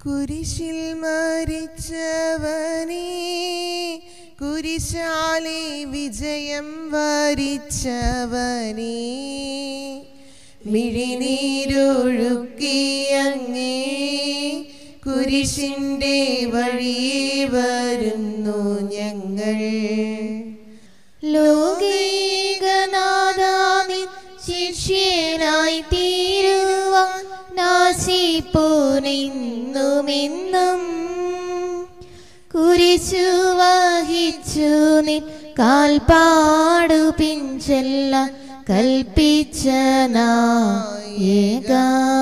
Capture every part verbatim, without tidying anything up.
കുരിശിൽ മരിച്ചവനേ, കുരിശാലെ വിജയം വരിച്ചവനേ, മിഴിനീരൊഴുക്കിയങ്ങേ കുരിശിൻ്റെ വഴിയേ വരുന്നു ഞങ്ങൾ. ലോകൈകനാഥാനി ശിഷ്യനായി തീരുവാൻ നാശിപ്പോനെന്നുമെന്നും കുരിശു വഹിച്ചു നിൻ കാൽപ്പാടു പിൻചെല്ലാൻ കൽപ്പിച്ച നായക,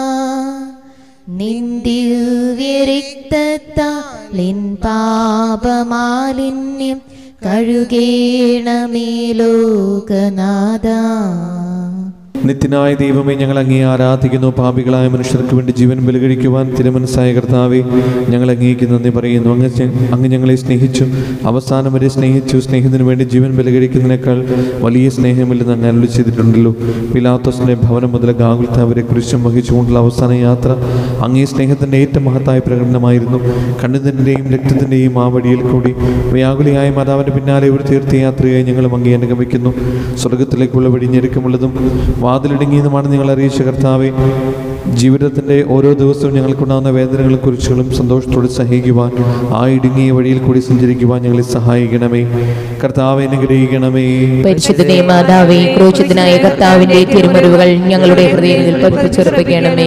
നിൻ ദിവ്യരക്തത്താൽ എൻ പാപമാലിന്യം കഴുകേണമേ ലോകനാഥ. നിത്യനായ ദൈവമേ, ഞങ്ങൾ അങ്ങേ ആരാധിക്കുന്നു. പാപികളായ മനുഷ്യർക്ക് വേണ്ടി ജീവൻ ബലികഴിക്കുവാൻ തിരുമനസ്സായ കർത്താവേ, ഞങ്ങൾ അങ്ങേക്ക് നന്ദി പറയുന്നു. അങ്ങ് അങ്ങ് ഞങ്ങളെ സ്നേഹിച്ചു, അവസാനം വരെ സ്നേഹിച്ചു. സ്നേഹത്തിന് വേണ്ടി ജീവൻ ബലികഴിക്കുന്നതിനേക്കാൾ വലിയ സ്നേഹമില്ലെന്ന് അങ്ങ് അരുളി ചെയ്തിട്ടുണ്ടല്ലോ. പിലാത്തോസിന്റെ ഭവനം മുതൽ ഗാഗുൽത്ത വരെ കുരിശും വഹിച്ചുകൊണ്ടുള്ള അവസാന യാത്ര അങ്ങേ സ്നേഹത്തിൻ്റെ ഏറ്റവും മഹത്തായ പ്രകടനമായിരുന്നു. കണ്ണുനീരിൻ്റെയും രക്തത്തിൻ്റെയും ആ വഴിയിൽ കൂടി വ്യാകുലിയായ മാതാവിൻ്റെ പിന്നാലെ ഒരു തീർത്ഥയാത്രയായി ഞങ്ങളും അങ്ങേ അനുഗമിക്കുന്നു. സ്വർഗത്തിലേക്കുള്ള വഴി ഞെരുക്കമുള്ളതും വാതിലിടുങ്ങിയതുമാണ് നിങ്ങൾ അറിയിച്ച കർത്താവേ. ജീവിതത്തിൻ്റെ ഓരോ ദിവസവും ഞങ്ങൾക്കുണ്ടാകുന്ന വേദനകളും കുരിശുകളും സന്തോഷത്തോടെ സഹിക്കുവാൻ, ആ ഇടുങ്ങിയ വഴിയിൽ കൂടി സഞ്ചരിക്കുവാൻ ഞങ്ങളെ സഹായിക്കണമേ. കർത്താവേ, അനുഗ്രഹിക്കണമേ. പരിശുദ്ധ മാതാവേ, ക്രൂശിതനായ കർത്താവിന്റെ തിരുമുറിവുകൾ ഞങ്ങളുടെ ഹൃദയത്തിൽ പതിപ്പിച്ചുറപ്പിക്കണമേ.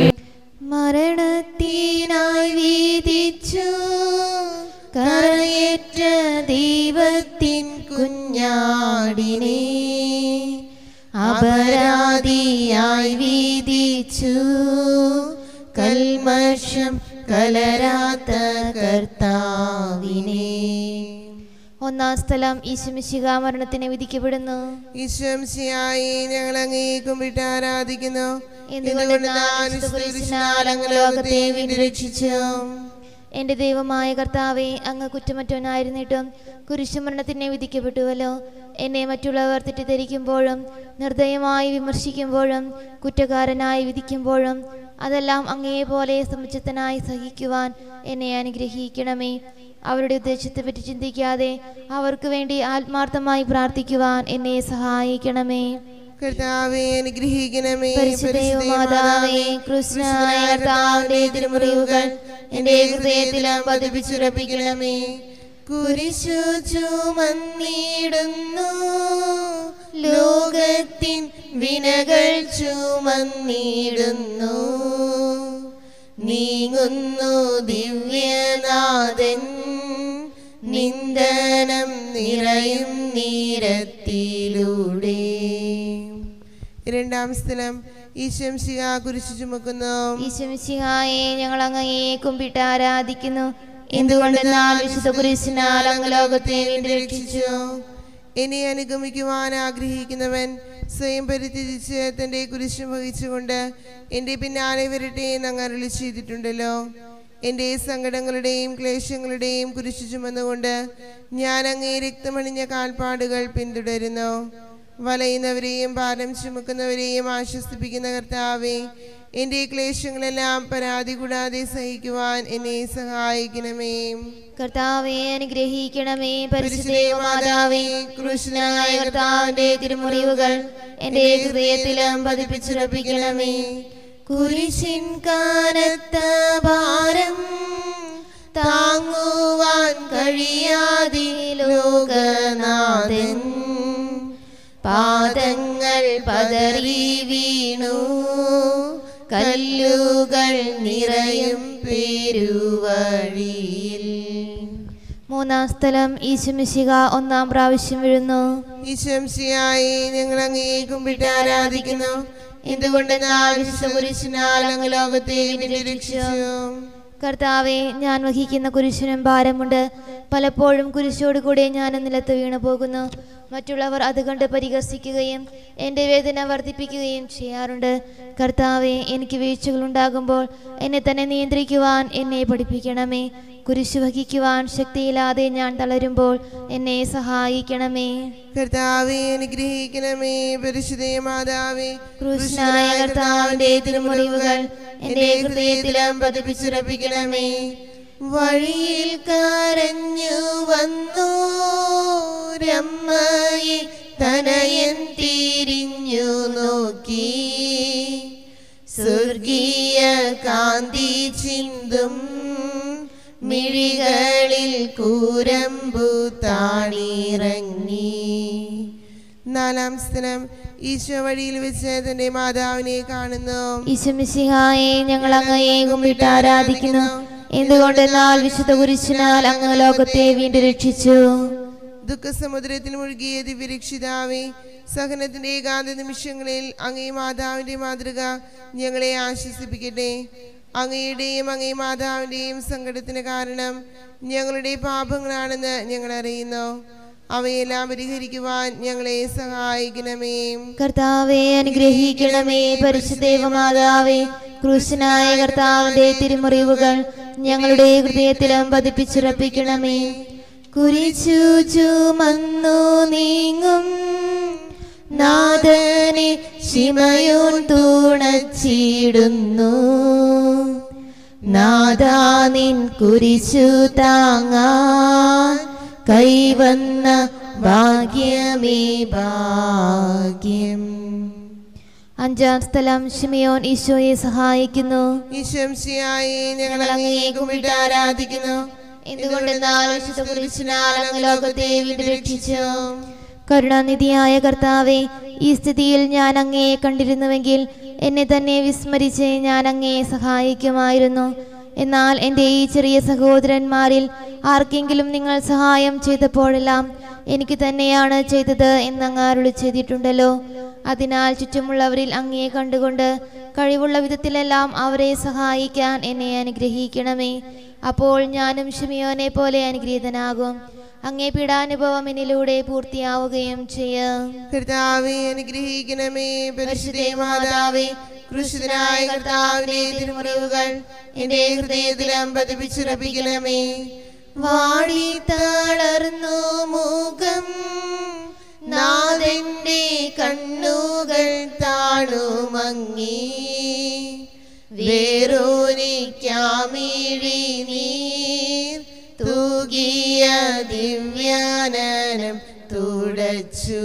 മരണത്തിനായി വീതിച്ചു കരയേറ്റ ദൈവത്തിൻ കുഞ്ഞാടിനെ അപരാധിയായി വീതിച്ചു കൽമഷം കലരാത്ത കർത്താവിനെ. ഒന്നാം സ്ഥലം ഈശോമിശിഹ മരണത്തിന് വിധിക്കപ്പെടുന്നു. ഈശോമിശിഹായെ ഞങ്ങൾ അങ്ങേ കുമ്പിട്ട് ആരാധിക്കുന്നു. ലോകത്തെ വീണ്ടും രക്ഷിച്ചു. എൻ്റെ ദൈവമായ കർത്താവെ, അങ്ങ് കുറ്റമറ്റവനായിരുന്നിട്ടും കുരിശുമരണത്തിനെ വിധിക്കപ്പെട്ടുവല്ലോ. എന്നെ മറ്റുള്ളവർ തെറ്റിദ്ധരിക്കുമ്പോഴും നിർദ്ദയമായി വിമർശിക്കുമ്പോഴും കുറ്റക്കാരനായി വിധിക്കുമ്പോഴും അതെല്ലാം അങ്ങേപോലെ സമുചിതനായി സഹിക്കുവാൻ എന്നെ അനുഗ്രഹിക്കണമേ. അവരുടെ ഉദ്ദേശത്തെപ്പറ്റി ചിന്തിക്കാതെ അവർക്ക് വേണ്ടി ആത്മാർത്ഥമായി പ്രാർത്ഥിക്കുവാൻ എന്നെ സഹായിക്കണമേ. കർത്താവേ, അനുഗ്രഹിക്കണമേ. പരിശുദ്ധമാതാവേ, കൃഷ്ണനായ കർത്താവിന്റെ തിരുമുറിവുകൾ എൻ്റെ ഹൃദയത്തിലും പതിപ്പിച്ചുറപ്പിക്കണമേ. കുരിശു ചുമന്നിടുന്നു, ലോകത്തിൻ വിനകൾ ചുമന്നിടുന്നു, നീങ്ങുന്നു ദിവ്യനാഥൻ നിന്ദനം നിറയും നീരത്തിലൂടെ. രണ്ടാം സ്ഥലം ഈശോമിശിഹ കുരിശു ചുമക്കുന്നു. ഈശോമിശിഹായെ ഞങ്ങൾ അങ്ങയെ കുമ്പിട്ട് ആരാധിക്കുന്നു. എന്തുകൊണ്ടെന്നാൽ വിശുദ്ധ കുരിശിനാൽ അങ്ങ് ലോകത്തെ വീണ്ടും രക്ഷിച്ചു. എന്നെ അനുഗമിക്കുവാൻ ആഗ്രഹിക്കുന്നവൻ സ്വയം പരിത്യജിച്ച് തൻ്റെ കുരിശും വഹിച്ചുകൊണ്ട് എൻ്റെ പിന്നാലെ വരട്ടെ എന്ന് അങ്ങ് അരുളി ചെയ്തിട്ടുണ്ടല്ലോ. എൻ്റെ സങ്കടങ്ങളുടെയും ക്ലേശങ്ങളുടെയും കുരിശു ചുമന്നുകൊണ്ട് ഞാൻ അങ്ങേ രക്തമണിഞ്ഞ കാൽപ്പാടുകൾ പിന്തുടരുന്നു. വലയുന്നവരെയും ഭാരം ചുമക്കുന്നവരെയും ആശ്വസിപ്പിക്കുന്ന കർത്താവേ, എൻ്റെ ക്ലേശങ്ങളെല്ലാം പരാതി കൂടാതെ സഹിക്കുവാൻ എന്നെ സഹായിക്കണമേ. കർത്താവേ, അനുഗ്രഹിക്കണമേ. പരിശുദ്ധമാതാവേ, കൃഷ്ണനായ കർത്താവിന്റെ തിരുമുറിവുകൾ എൻ്റെ ഹൃദയത്തിലും പതിപ്പിച്ചുറപ്പിക്കണമേ. കുരിശിൻ കനത്ത ഭാരം താങ്ങുവാൻ കഴിയാതെ ലോകനാഥൻ പാദങ്ങൾ പതറി വീണു, കല്ലുകൾ നിറയും പെരുവഴിയിൽ. മൂന്നാം സ്ഥലം ഈശോമിശിഹ ഒന്നാം പ്രാവശ്യം വീഴുന്നു. ഈശോമിശിഹായെ ഞങ്ങൾ അങ്ങേ കുമ്പിട്ട് ആരാധിക്കുന്നു. എന്തുകൊണ്ടെന്നാൽ വിശുദ്ധ കുരിശിനാൽ അങ്ങ് ലോകത്തെ രക്ഷിച്ചു. കർത്താവെ, ഞാൻ വഹിക്കുന്ന കുരിശിനും ഭാരമുണ്ട്. പലപ്പോഴും കുരിശോട് കൂടെ ഞാൻ നിലത്ത് വീണു പോകുന്നു. മറ്റുള്ളവർ അത് കണ്ട് പരിഹസിക്കുകയും എൻ്റെ വേദന വർദ്ധിപ്പിക്കുകയും ചെയ്യാറുണ്ട്. കർത്താവെ, എനിക്ക് വീഴ്ചകൾ ഉണ്ടാകുമ്പോൾ എന്നെ തന്നെ നിയന്ത്രിക്കുവാൻ എന്നെ പഠിപ്പിക്കണമേ. കുരിശു വഹിക്കുവാൻ ശക്തിയില്ലാതെ ഞാൻ തളരുമ്പോൾ എന്നെ സഹായിക്കണമേ. കർത്താവെ, അനുഗ്രഹിക്കണമേ. പരിശുദ്ധ മാതാവേ, ക്രൂശനായ കർത്താവിന്റെ തിരുമുറിവുകൾ എൻ്റെ ഹൃദയത്തിലും പതിപ്പിച്ചുറപ്പിക്കണമേ. വഴിയിൽ കരഞ്ഞു വന്നു രമ്മയെ തനയൻ തിരിഞ്ഞു നോക്കി, സ്വർഗീയ കാന്തി ചിന്തും മിഴികളിൽ കൂരമ്പു താണിറങ്ങി. നാലാം സ്ഥലം, ഈശോ വഴിയിൽ വെച്ച് തന്റെ മാതാവിനെ കാണുന്നു. ഈശോ മിശിഹായെ, ഞങ്ങൾ അങ്ങയെ കുമ്പിട്ട് ആരാധിക്കുന്നു. എന്തുകൊണ്ടെന്നാൽ വിശുദ്ധ കുരിശിനാൽ അങ്ങ് ലോകത്തെ വീണ്ടും രക്ഷിച്ചു. ദുഃഖസമുദ്രത്തിൽ മുഴുകിയ ദിവ്യരക്ഷിതാവേ, സഹനത്തിന്റെ ഏകാന്ത നിമിഷങ്ങളിൽ അങ്ങേ മാതാവിന്റെ മാതൃക ഞങ്ങളെ ആശ്വസിപ്പിക്കട്ടെ. അങ്ങയുടെയും അങ്ങേ മാതാവിന്റെയും സങ്കടത്തിന് കാരണം ഞങ്ങളുടെ പാപങ്ങളാണെന്ന് ഞങ്ങൾ അറിയുന്നു. അവയെല്ലാം പരിഹരിക്കുവാൻ ഞങ്ങളെ സഹായിക്കണമേ. കർത്താവെ, അനുഗ്രഹിക്കണമേ. പരിശുദ്ധ മാതാവേ, ക്രൂശനായ കർത്താവിന്റെ തിരുമുറിവുകൾ ഞങ്ങളുടെ ഹൃദയത്തിലും പതിപ്പിച്ചുറപ്പിക്കണമേ. കുരിശു ചുമന്നു നീങ്ങും നാഥനെ ശിമയോൻ തുണച്ചിടുന്നു. നാഥാ, നിൻ കുരിശു താങ്ങാൻ കൈവന്ന ഭാഗ്യമേ ഭാഗ്യം. അഞ്ചാം സ്ഥലം, ശിമയോൻ ഈശോയെ സഹായിക്കുന്നു. ഈശോയെ, ഞങ്ങൾ അങ്ങയെ കുമ്പിട്ട് ആരാധിക്കുന്നു. എന്തുകൊണ്ടെന്നാൽ വിശുദ്ധ കുരിശിനാൽ അങ്ങ് ലോകത്തെ വീണ്ടും രക്ഷിച്ചു. കരുണാനിധിയായ കർത്താവെ, ഈ സ്ഥിതിയിൽ ഞാൻ അങ്ങയെ കണ്ടിരുന്നുവെങ്കിൽ എന്നെ തന്നെ വിസ്മരിച്ച് ഞാൻ അങ്ങയെ സഹായിക്കുമായിരുന്നു. എന്നാൽ എൻ്റെ ഈ ചെറിയ സഹോദരന്മാരിൽ ആർക്കെങ്കിലും നിങ്ങൾ സഹായം ചെയ്തപ്പോഴെല്ലാം എനിക്ക് തന്നെയാണ് ചെയ്തത് എന്നങ്ങ് അരുളി ചെയ്തിട്ടുണ്ടല്ലോ. അതിനാൽ ചുറ്റുമുള്ളവരിൽ അങ്ങയെ കണ്ടുകൊണ്ട് കഴിവുള്ള വിധത്തിലെല്ലാം അവരെ സഹായിക്കാൻ എന്നെ അനുഗ്രഹിക്കണമേ. അപ്പോൾ ഞാനും ശിമയോനെ പോലെ അനുഗ്രഹീതനാകും. അങ്ങേ പീഡാനുഭവം എന്നിലൂടെ പൂർത്തിയാവുകയും ചെയ്യാം. കർത്താവേ, അനുഗ്രഹിക്കണമേ. പരിശുദ്ധ മാതാവേ, ക്രൂശിതനായ കർത്താവിന്റെ തിരുമുറിവുകൾ എന്റെ ഹൃദയത്തിലും പതിപ്പിച്ചുറപ്പിക്കണമേ. വാടി തളർന്നു മുഖം, നാഥന്റെ കണ്ണുകൾ താണുമങ്ങി, വേറോനിക്കാമിഴി നീർ തൂകിയ ദിവ്യാനനം തുടച്ചു.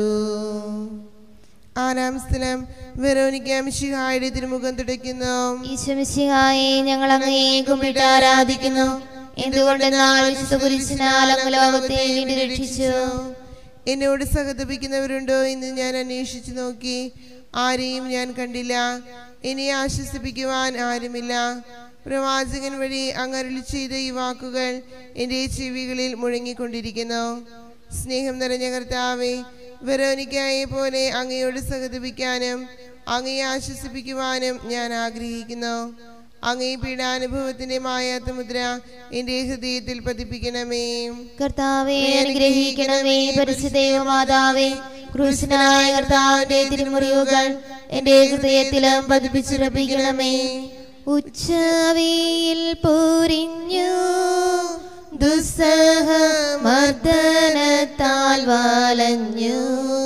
ആറാം സ്ഥലം, വെറോനിക്ക മിശിഹായുടെ തിരുമുഖം തുടയ്ക്കുന്നു. ഈശോ മിശിഹായെ, ഞങ്ങൾ അങ്ങയെ കുമ്പിട്ട് ആരാധിക്കുന്നു. എന്തുകൊണ്ടെന്നാൽ വിശുദ്ധ കുരിശിനാൽ അങ്ങ് ലോകത്തെ വീണ്ടും രക്ഷിച്ചു. എന്നോട് സഹതപിക്കുന്നവരുണ്ടോ എന്ന് ഞാൻ അന്വേഷിച്ചു നോക്കി, ആരെയും ഞാൻ കണ്ടില്ല. എന്നെ ആശ്വസിപ്പിക്കുവാൻ ആരുമില്ല. പ്രവാചകൻ വഴി അങ്ങ് അരുളി ചെയ്ത ഈ വാക്കുകൾ എൻ്റെ ചെവികളിൽ മുഴങ്ങിക്കൊണ്ടിരിക്കുന്നു. സ്നേഹം നിറഞ്ഞ കർത്താവേ, വെറോനിക്കയെ പോലെ അങ്ങയോട് സഹതപിക്കാനും അങ്ങയെ ആശ്വസിപ്പിക്കുവാനും ഞാൻ ആഗ്രഹിക്കുന്നു. അങ്ങേ പീഡാനുഭവത്തിന്റെ മായാത്ത മുദ്ര എന്റെ ഹൃദയത്തിൽ പതിപ്പിക്കണമേ. കർത്താവേ, അനുഗ്രഹിക്കണമേ. പരിശുദ്ധ മാതാവേ, ക്രൂശനായ കർത്താവിന്റെ തിരുമുറിവുകൾ എന്റെ ഹൃദയത്തിലും പതിപ്പിച്ചുറപ്പിക്കണമേ. ഉച്ചവെയിൽ പൊരിഞ്ഞു ദുസ്സഹ മർദ്ദനത്താൽ വലഞ്ഞു,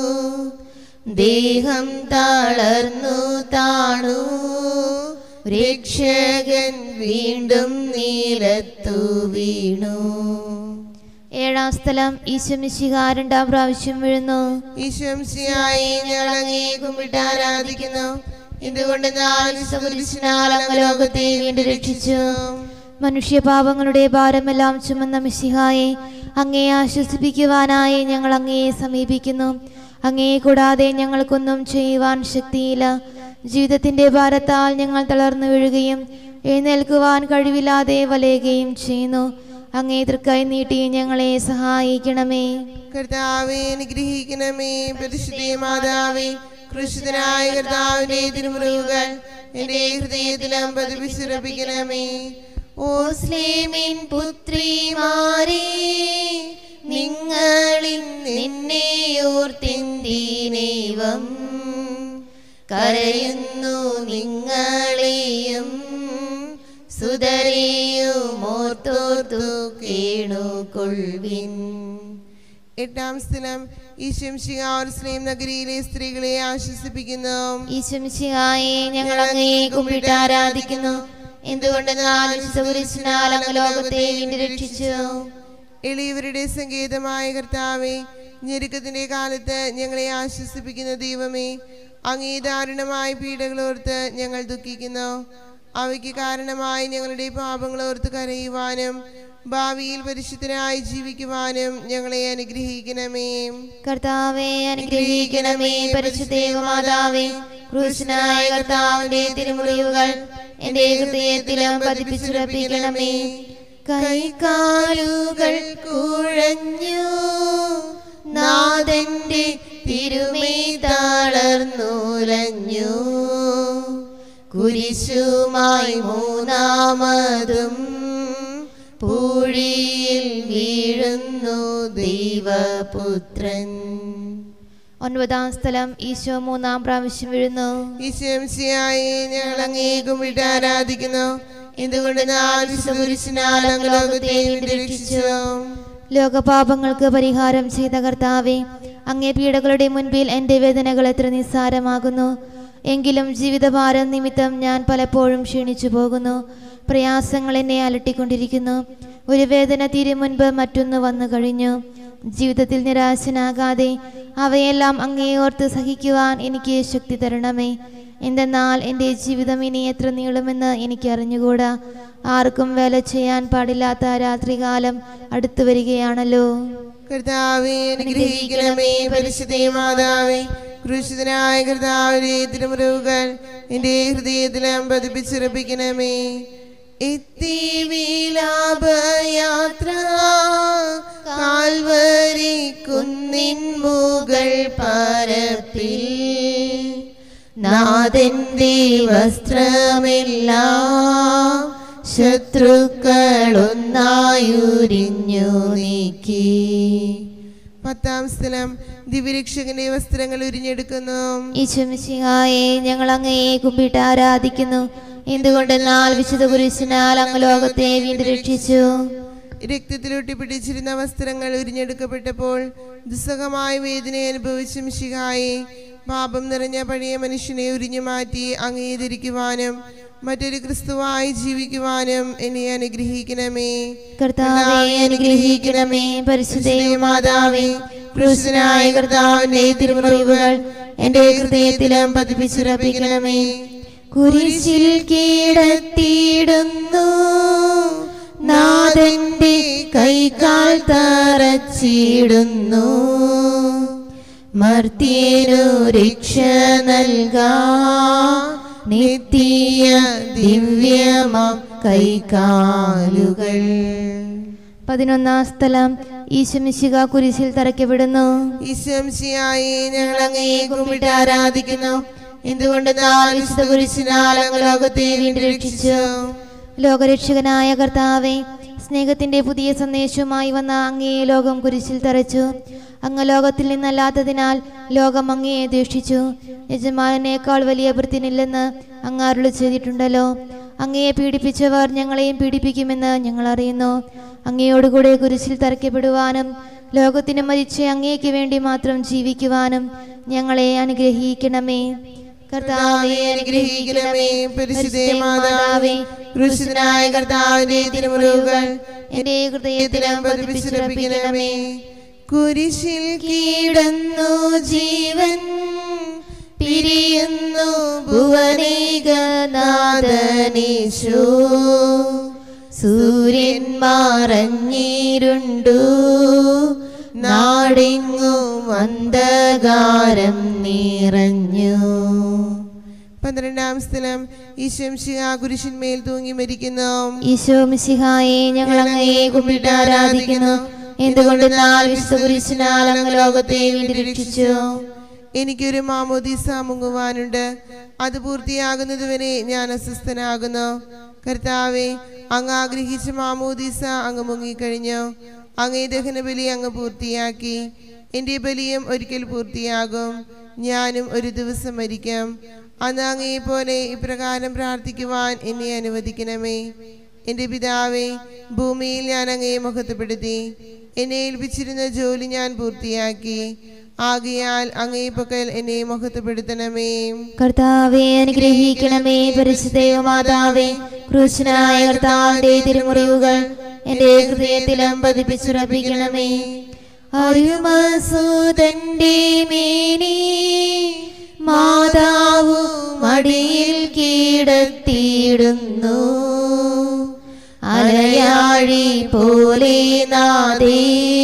ദേഹം തളർന്നു താണു, രക്ഷകൻ വീണ്ടും നീലത്തു വീണു. ഏഴാം സ്ഥലം, ഈശോ മിശിഹാ രണ്ടാം പ്രാവശ്യം വീഴുന്നു. ഈശോ മിശിഹായെ, ഞങ്ങൾ അങ്ങയെ കുമ്പിട്ട് ആരാധിക്കുന്നു. എന്തുകൊണ്ടെന്നാൽ കുരിശിനാൽ അങ്ങ് ലോകത്തെ വീണ്ടും രക്ഷിച്ചു. മനുഷ്യപാപങ്ങളുടെ ഭാരമെല്ലാം ചുമന്ന മിശിഹായെ, അങ്ങയെ ആശ്വസിപ്പിക്കുവാനായി ഞങ്ങൾ അങ്ങയെ സമീപിക്കുന്നു. അങ്ങയെ കൂടാതെ ഞങ്ങൾക്കൊന്നും ചെയ്യുവാൻ ശക്തിയില്ല. ജീവിതത്തിന്റെ ഭാരത്താൽ ഞങ്ങൾ തളർന്നു വീഴുകയും എഴുന്നേൽക്കുവാൻ കഴിവില്ലാതെ വലയുകയും ചെയ്യുന്നു. അങ്ങേ തൃക്കൈ നീട്ടി ഞങ്ങളെ സഹായിക്കണമേ. കർത്താവേ, അനുഗ്രഹിക്കണമേ. പരിശുദ്ധ മാതാവേ, ക്രൂശിതനായ കർത്താവിന്റെ തിരുമുറിവുകൾ എന്റെ ഹൃദയത്തിലും പതിപ്പിച്ചുറപ്പിക്കണമേ. ഓസ്ലേമിൻ പുത്രിമാരെ, നിങ്ങളിൽ നിന്നെ ഓർത്ത് ദൈവം കരയുന്നു നിങ്ങളെയും സുതരെയും ഓർത്തോർത്തു കേണുകൊള്ളുവിൻ. എട്ടാം സ്ഥലം ഈശംശിഹാർസ്ലേം നഗരിയിലെ സ്ത്രീകളെ ആശ്വസിപ്പിക്കുന്നു. ഈശംശിഹായെ ഞങ്ങൾ അങ്ങയെ കുമ്പിട്ട് ആരാധിക്കുന്നു. എന്തുകൊണ്ടെന്നാൽ കുരിശിനാൽ അങ്ങ് ലോകത്തെ വീണ്ടും രക്ഷിച്ചു. എളിയവരുടെ സങ്കേതമായ കർത്താവേ, ഞെരുക്കത്തിന്റെ കാലത്ത് ഞങ്ങളെ ആശ്വസിപ്പിക്കുന്ന ദൈവമേ, അങ്ങേ ദാരുണമായ പീഡകളോർത്ത് ഞങ്ങൾ ദുഃഖിക്കുന്നു. അവയ്ക്ക് കാരണമായി ഞങ്ങളുടെ പാപങ്ങളോർത്ത് കരയുവാനും ഭാവിയിൽ പരിശുദ്ധനായി ജീവിക്കുവാനും ഞങ്ങളെ അനുഗ്രഹിക്കണമേ. കർത്താവേ അനുഗ്രഹിക്കണമേ. പരിശുദ്ധ മാതാവേ, ക്രൂശനായ കർത്താവിന്റെ തിരുമുറിവുകൾ എന്റെ ഹൃദയത്തിലും പതിപ്പിച്ചുറപ്പിക്കണമേ. കൈകാലുകൾ കുഴഞ്ഞു നാഥന്റെ തിരുമേ തളർന്നുലഞ്ഞു. കുരിശുമായി മൂന്നാമതും പൂഴിയിൽ വീഴുന്നു ദൈവപുത്രൻ. ഒൻപതാം സ്ഥലം ഈശോ മൂന്നാം പ്രാവശ്യം വീഴുന്നു. ഈശോമിശിഹായെ ഞങ്ങൾ അങ്ങയെ കുമ്പിട്ട് ആരാധിക്കുന്നു. എന്തുകൊണ്ടെന്നാൽ കുരിശിനാൽ അങ്ങ് ലോകത്തെ വീണ്ടും രക്ഷിച്ചു. ലോകപാപങ്ങൾക്ക് പരിഹാരം ചെയ്ത കർത്താവേ, അങ്ങേ പീഡകളുടെ മുൻപിൽ എൻ്റെ വേദനകൾ എത്ര നിസ്സാരമാകുന്നു. എങ്കിലും ജീവിതഭാരം നിമിത്തം ഞാൻ പലപ്പോഴും ക്ഷീണിച്ചു പോകുന്നു. പ്രയാസങ്ങൾ എന്നെ അലട്ടിക്കൊണ്ടിരിക്കുന്നു. ഒരു വേദന തീരെ മുൻപ് മറ്റൊന്ന് വന്നു കഴിഞ്ഞു. ജീവിതത്തിൽ നിരാശനാകാതെ അവയെല്ലാം അങ്ങേ ഓർത്ത് സഹിക്കുവാൻ എനിക്ക് ശക്തി തരണമേ. എന്തെന്നാൽ എൻ്റെ ജീവിതം ഇനി എത്ര നീളുമെന്ന് എനിക്ക് അറിഞ്ഞുകൂടാ. ആർക്കും വേല ചെയ്യാൻ പാടില്ലാത്ത രാത്രികാലം അടുത്തു വരികയാണല്ലോ. കർത്താവേ അനുഗ്രഹിക്കണമേ. പരിശുദ്ധ മാതാവേ, ക്രൂശിതനായ കർത്താവിന്റെ തിരുമുറിവുകൾ എന്റെ ഹൃദയത്തിലും പതിപ്പിച്ചുറപ്പിക്കണമേ. എത്തി വിലാപയാത്ര കാൽവരി കുന്നിൻ മുകൾ പരപ്പിൽ നാഥന്റെ വസ്ത്രമെല്ലാം ശത്രുക്കളൊന്നായുരിഞ്ഞു നീക്കി. പത്താം സ്ഥലം ദിവ്യരക്ഷകന്റെ വസ്ത്രങ്ങൾ ഉരിഞ്ഞെടുക്കുന്നു. ഈശോമിശിഹായെ ഞങ്ങൾ അങ്ങയെ കുമ്പിട്ട് ആരാധിക്കുന്നു. എന്തുകൊണ്ടെന്നാൽ വിശുദ്ധ കുരിശിനാൽ അങ്ങ് ലോകത്തെ വീണ്ടും രക്ഷിച്ചു. രക്തത്തിലൊട്ടി പിടിച്ചിരുന്ന വസ്ത്രങ്ങൾ ഉരിഞ്ഞെടുക്കപ്പെട്ടപ്പോൾ ദുസ്സഹമായ വേദന അനുഭവിച്ച മിശിഹായെ, പാപം നിറഞ്ഞ പഴയ മനുഷ്യനെ ഉരിഞ്ഞു മാറ്റി അങ്ങയെ ധരിക്കുവാനും മറ്റൊരു ക്രിസ്തുവായി ജീവിക്കുവാനും എന്നെ അനുഗ്രഹിക്കണമേ. കർത്താവേ അനുഗ്രഹിക്കണമേ. പരിശുദ്ധ മാതാവേ, ക്രൂശനായ കർത്താവിന്റെ തിരുമുറിവുകൾ എന്റെ ഹൃദയത്തിലും പതിപ്പിച്ചുറപ്പിക്കണമേ. കുരിശിൽ കീഴത്തിയിടുന്നു നാഥന്റെ കൈകാൽ തറച്ചിടുന്നു. മർത്യനു രക്ഷ നൽകാ നിത്യ ദിവ്യമാം കൈകാലുകൾ. പതിനൊന്നാം സ്ഥലം ഈശോമിശിഹ കുരിശിൽ തറയ്ക്കപ്പെടുന്നു. ഈശോമിശിഹായെ ഞങ്ങൾ അങ്ങയെ കുമ്പിട്ട് ആരാധിക്കുന്നു. എന്തുകൊണ്ടെന്നാൽ വിശുദ്ധ കുരിശിനാൽ അങ്ങ് ലോകത്തെ വീണ്ടും രക്ഷിച്ചു. ലോകരക്ഷകനായ കർത്താവേ, സ്നേഹത്തിന്റെ പുതിയ സന്ദേശവുമായി വന്ന അങ്ങയെ ലോകം കുരിശിൽ തറച്ചു. അങ്ങ് ലോകത്തിൽ നിന്നല്ലാത്തതിനാൽ ലോകം അങ്ങയെ ദ്വേഷിച്ചു. യജമാനേക്കാൾ വലിയ ഭൃത്യനില്ലെന്ന് അങ്ങ് അരുളി ചെയ്തിട്ടുണ്ടല്ലോ. അങ്ങയെ പീഡിപ്പിച്ചവർ ഞങ്ങളെയും പീഡിപ്പിക്കുമെന്ന് ഞങ്ങൾ അറിയുന്നു. അങ്ങയോടുകൂടെ കുരിശിൽ തറയ്ക്കപ്പെടുവാനും ലോകത്തിന് മരിച്ച അങ്ങേക്ക് വേണ്ടി മാത്രം ജീവിക്കുവാനും ഞങ്ങളെ അനുഗ്രഹിക്കണമേ. കർത്താവേ അനുഗ്രഹിക്കണമേ. പരിശുദ്ധ മാതാവേ, ക്രൂശിതനായ കർത്താവിന്റെ തിരുമുറിവുകൾ എന്റെ ഹൃദയത്തിലും പതിപ്പിച്ചുറപ്പിക്കണമേ. കുരിശിൽ കീടന്നു ജീവൻ പിരിയുന്നു ഭുവനേകനാഥനീശോ. സൂര്യൻ മറഞ്ഞിരുണ്ടു നാടെങ്ങും അന്ധകാരം നിറഞ്ഞു. പന്ത്രണ്ടാം സ്ഥലം ഈശോമിശിഹാ കുരിശിന്മേൽ തൂങ്ങി മരിക്കുന്നു. ഈശോമിശിഹായെ ഞങ്ങൾ അങ്ങയെ കുമ്പിട്ട് ആരാധിക്കുന്നു. എന്തുകൊണ്ടെന്നാൽ വിശുദ്ധ കുരിശിനാൽ അങ്ങ് ലോകത്തെ വീണ്ടും രക്ഷിച്ചു. എനിക്കൊരു മാമോദീസ മുങ്ങുവാനുണ്ട്. അത് പൂർത്തിയാകുന്നതുവരെ ഞാൻ അസ്വസ്ഥനാകുന്നു. കർത്താവെ, അങ്ങ് ആഗ്രഹിച്ച മാമോദീസ അങ്ങ് മുങ്ങിക്കഴിഞ്ഞു. അങ്ങേ ദഹനബലി അങ്ങ് പൂർത്തിയാക്കി. എൻ്റെ ബലിയും ഒരിക്കൽ പൂർത്തിയാകും. ഞാനും ഒരു ദിവസം മരിക്കും. അന്ന് അങ്ങേപോലെ ഇപ്രകാരം പ്രാർത്ഥിക്കുവാൻ എന്നെ അനുവദിക്കണമേ. എൻ്റെ പിതാവേ, ഭൂമിയിൽ ഞാൻ അങ്ങയെ മഹത്വപ്പെടുത്തി. എന്നെ ഏൽപ്പിച്ചിരുന്ന ജോലി ഞാൻ പൂർത്തിയാക്കി. ആകയാൽ അങ്ങേ പക്കൽ എന്നെ മഹത്വപ്പെടുത്തണമേ. കർത്താവേ, അനുഗ്രഹിക്കണമേ. പരിശുദ്ധ മാതാവേ, ക്രൂശനായ കർത്താവിന്റെ തിരുമുറിവുകൾ എന്റെ ഹൃദയത്തിലും പതിപ്പിച്ചുറപ്പിക്കണമേ. അരുമസുതന്റെ മേനി മാതാവു മടിയിൽ കീടത്തിയിടുന്നു. അലയാഴി പോലെ നാദേ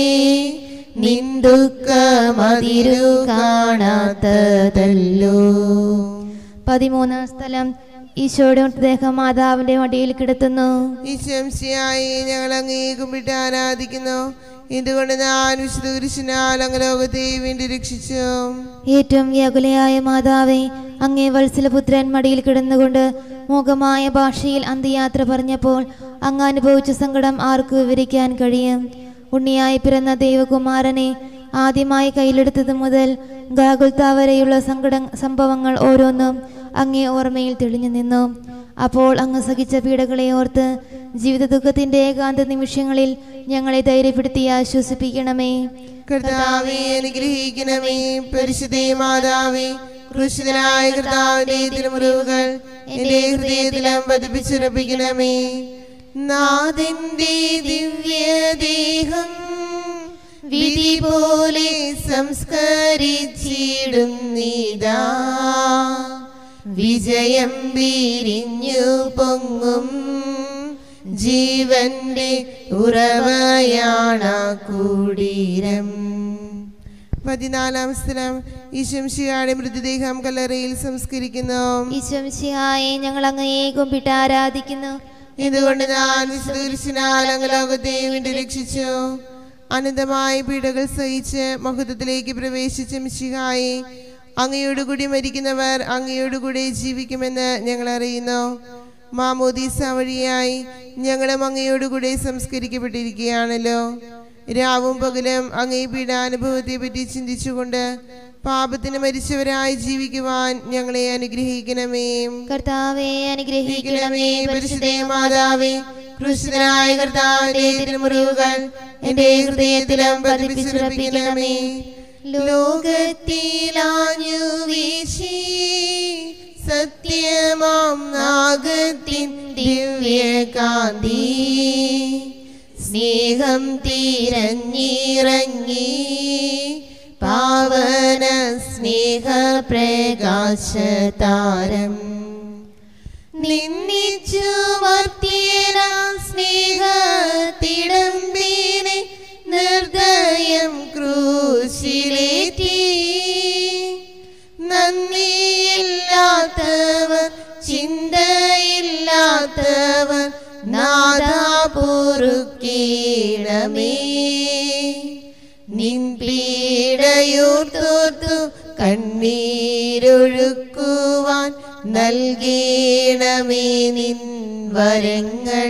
നിന്ദുഃഖമതിരു കാണാത്തതല്ലോ. പതിമൂന്നാം സ്ഥലം. ഈശോയുടെ മൃതദേഹം മാതാവിന്റെ മടിയിൽ കിടത്തുന്നു. ഈശംസിയായി ഞങ്ങൾ അങ്ങേ കുമ്പിട്ട് ആരാധിക്കുന്നു. ഇതുകൊണ്ട് ഞാൻ വിശുദ്ധ കുരിശിനാൽ അങ്ങ് ലോകത്തെ വീണ്ടും രക്ഷിച്ചു. ഏറ്റവും വ്യാകുലയായ മാതാവേ, അങ്ങേ വത്സലപുത്രൻ മടിയിൽ കിടന്നുകൊണ്ട് മൂകമായ ഭാഷയിൽ അന്ത്യയാത്ര പറഞ്ഞപ്പോൾ അങ്ങ് അനുഭവിച്ച സങ്കടം ആർക്ക് വിവരിക്കാൻ കഴിയും? ഉണ്ണിയായി പിറന്ന ദൈവകുമാരനെ ആദ്യമായി കയ്യിലെടുത്തത് മുതൽ ഗാഗുൽത്ത വരെയുള്ള സങ്കട സംഭവങ്ങൾ ഓരോന്നും അങ്ങേ ഓർമ്മയിൽ തെളിഞ്ഞു നിന്നു. അപ്പോൾ അങ്ങ് സഹിച്ച പീഡകളെ ഓർത്ത് ജീവിത ദുഃഖത്തിന്റെ ഏകാന്ത നിമിഷങ്ങളിൽ ഞങ്ങളെ ധൈര്യപ്പെടുത്തി ആശ്വസിപ്പിക്കണമേ. കർത്താവേ, അനുഗ്രഹിക്കണമേ. പരിശുദ്ധ മാതാവേ, ക്രൂശിതനായ കർത്താവിന്റെ തിരുമുറിവുകൾ എന്റെ ഹൃദയത്തിലും പതിപ്പിച്ചുറപ്പിക്കണമേ. നാഥന്റെ ദിവ്യദേഹം വിധി പോലെ സംസ്കരിച്ചിടുന്നിതാ. വിജയം വിരിഞ്ഞു പൊങ്ങും ജീവന്റെ ഉറവയാണ കുടീരം. പതിനാലാം സ്ഥലം. ഈശംശിഹായുടെ മൃതദേഹം കല്ലറയിൽ സംസ്കരിക്കുന്നു. ഈശംശിഹായെ ഞങ്ങൾ അങ്ങയെ കുമ്പിട്ട് ആരാധിക്കുന്നു. ഇതുകൊണ്ട് ഞാൻ വിശുദ്ധ കുരിശിനാൽ അങ്ങ് ലോകത്തെ വീണ്ടും രക്ഷിച്ചു. അനന്തമായ പീഡകൾ സഹിച്ച് മഹത്വത്തിലേക്ക് പ്രവേശിച്ച മിശിഹായെ, അങ്ങയോടുകൂടി മരിക്കുന്നവർ അങ്ങയോടുകൂടി ജീവിക്കുമെന്ന് ഞങ്ങൾ അറിയുന്നു. മാമോദീസ വഴിയായി ഞങ്ങളും അങ്ങയോടുകൂടി സംസ്കരിക്കപ്പെട്ടിരിക്കുകയാണല്ലോ. രാവും പകലും അങ്ങേ പീഡാനുഭവത്തെ പറ്റി ചിന്തിച്ചുകൊണ്ട് പാപത്തിന് മരിച്ചവരായി ജീവിക്കുവാൻ ഞങ്ങളെ അനുഗ്രഹിക്കണമേ. കർത്താവേ, അനുഗ്രഹിക്കണമേ. പരിശുദ്ധ മാതാവേ, ക്രൂശിതനായ കർത്താവിന്റെ തിരുമുറിവുകൾ എന്റെ ഹൃദയത്തിലും പതിപ്പിച്ചുറപ്പിക്കണമേ. ലോകത്തിലാഞ്ഞു വീശി സത്യമാം നാഗത്തിൻ ദിവ്യകാന്തി സ്നേഹം തിരഞ്ഞിറങ്ങി പാവന സ്നേഹ പ്രകാശതാരം നിന്നിച്ചു മർത്യന സ്നേഹത്തിടമ്പിനെ നിർദ്ദയം ക്രൂശിലേറ്റി. നന്ദിയില്ലാത്തവർ ചിന്തയില്ലാത്തവർ നാദാ പൊറുക്കേണമേ. നിൻ പീഡയോർത്തോർത്തു കണ്ണീരൊഴുക്കുവാൻ നൽകേണമേ നിൻ വരങ്ങൾ.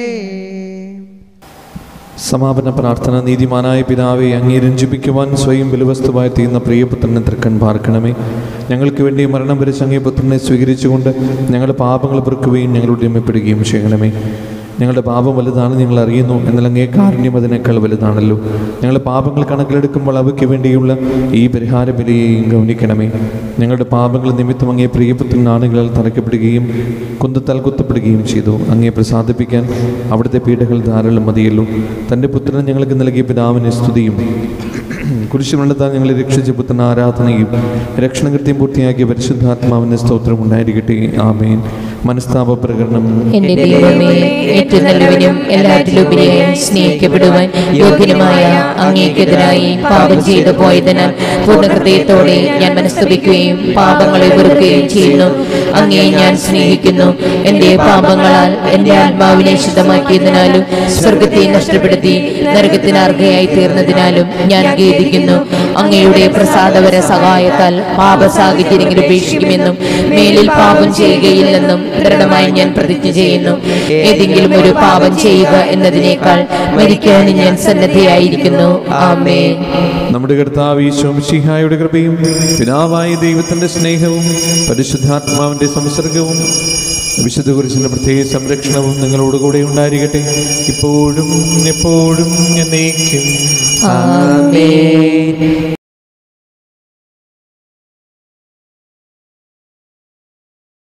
സമാപന പ്രാർത്ഥന. നീതിമാനായ പിതാവെ, അങ്ങേ രഞ്ജിപ്പിക്കുവാൻ സ്വയം ബലിവസ്തുവായി തീർന്ന പ്രിയപുത്രനെ തൃക്കൺ പാർക്കണമേ. ഞങ്ങൾക്ക് വേണ്ടി മരണം വരിച്ച അങ്ങേ പുത്രനെ സ്വീകരിച്ചുകൊണ്ട് ഞങ്ങളുടെ പാപങ്ങൾ പൊറുക്കുകയും ഞങ്ങളോട് രമ്യപ്പെടുകയും ചെയ്യണമേ. ഞങ്ങളുടെ പാപം വലുതാണ് ഞങ്ങൾ അറിയുന്നു, എന്നാൽ അങ്ങേ കാരുണ്യം അതിനേക്കാൾ വലുതാണല്ലോ. ഞങ്ങളുടെ പാപങ്ങൾ കണക്കിലെടുക്കുമ്പോൾ അവയ്ക്ക് വേണ്ടിയുള്ള ഈ പരിഹാര ബലിയെയും ഗൗനിക്കണമേ. ഞങ്ങളുടെ പാപങ്ങൾ നിമിത്തം അങ്ങേ പ്രിയപുത്രൻ ആണുകളാൽ തറയ്ക്കപ്പെടുകയും കുന്തത്താൽ കുത്തപ്പെടുകയും ചെയ്തു. അങ്ങേ പ്രസാദിപ്പിക്കാൻ അവിടുത്തെ പീഡകൾ ധാരാളം മതിയല്ലോ. തൻ്റെ പുത്രൻ ഞങ്ങൾക്ക് നൽകിയ പിതാവിനെ സ്തുതിയും കുരിശുമരണത്താൽ ഞങ്ങളെ രക്ഷിച്ച പുത്രൻ ആരാധനയും രക്ഷണകൃത്യം പൂർത്തിയാക്കിയ പരിശുദ്ധാത്മാവിന്റെ സ്തോത്രം ഉണ്ടായിരിക്കട്ടെ. ആമേൻ. മനസ്താപ പ്രകടനം. എന്റെ ദൈവമേ, ഏറ്റവും നല്ലവനും എല്ലാറ്റിലുപരിയായി സ്നേഹിക്കപ്പെടുവാൻ യോഗ്യനുമായ അങ്ങേക്കെതിരായി പാപം ചെയ്തു പോയതിനാൽ പൂർണ്ണ ഹൃദയത്തോടെ ഞാൻ മനസ്തപിക്കുകയും പാപങ്ങളെ വെറുക്കുകയും ചെയ്യുന്നു. അങ്ങേ ഞാൻ സ്നേഹിക്കുന്നു. എന്റെ പാപങ്ങളാൽ എന്റെ ആത്മാവിനെ ശുദ്ധമാക്കിയതിനാലും സ്വർഗത്തെ നഷ്ടപ്പെടുത്തി നരകത്തിന് അർഹയായി തീർന്നതിനാലും ഞാൻ ഖേദിക്കുന്നു. അങ്ങയുടെ പ്രസാദവര സഹായത്താൽ പാപസാഹിത്യങ്ങൾ ഉപേക്ഷിക്കുമെന്നും മേലിൽ പാപം ചെയ്യുകയില്ലെന്നും ദൃഢമായി ഞാൻ പ്രതിജ്ഞ ചെയ്യുന്നു. ഏതെങ്കിലും ഒരു പാപം ചെയ്യുക എന്നതിനേക്കാൾ മരിക്കാൻ ഞാൻ സന്നദ്ധയായിരിക്കുന്നു. ആമേൻ. നമ്മുടെ കർത്താവ് ഈശോ മിശിഹായുടെ കൃപയും പിതാവായ ദൈവത്തിന്റെ സ്നേഹവും പരിശുദ്ധാത്മാവിന്റെ സംസർഗവും വിശുദ്ധ കുരിശിന്റെ പ്രത്യേക സംരക്ഷണവും നിങ്ങളോടുകൂടെ ഉണ്ടായിരിക്കട്ടെ, ഇപ്പോഴും എപ്പോഴും എന്നേക്കും. ആമേൻ.